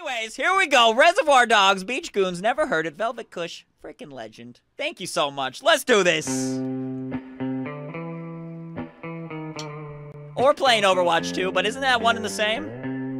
Anyways, here we go. Reservoir Dogs, Beach Goons, never heard it. Velvet Kush, freaking legend. Thank you so much. Let's do this. Or playing Overwatch 2, but isn't that one and the same?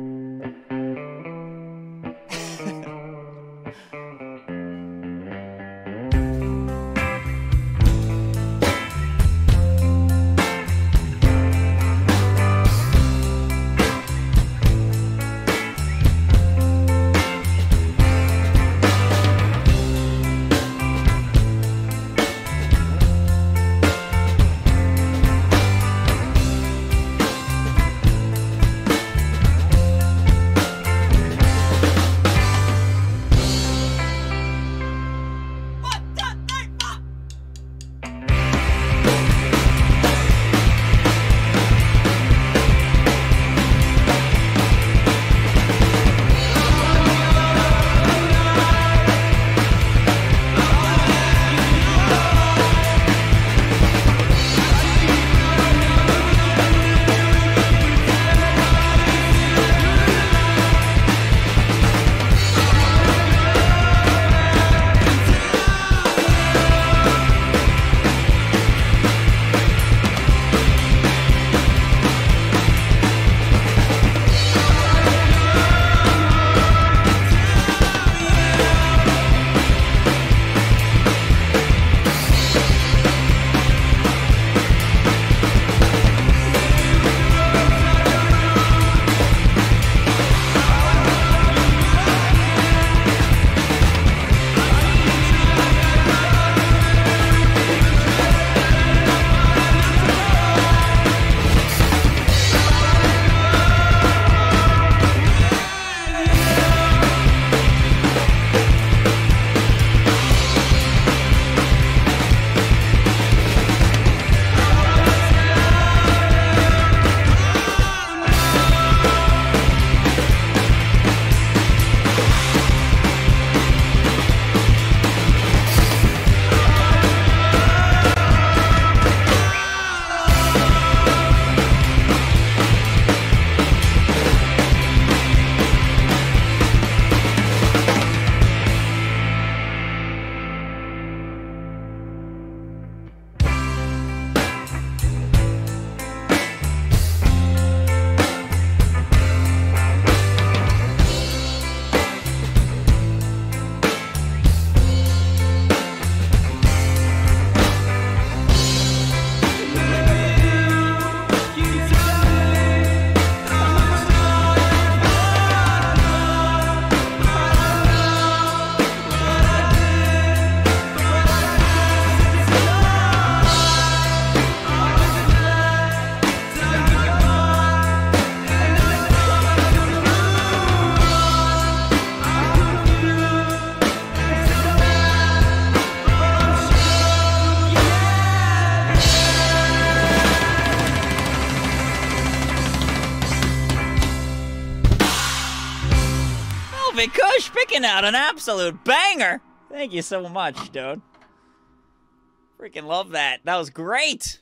Velvet Kush picking out an absolute banger. Thank you so much, dude. Freaking love that. That was great.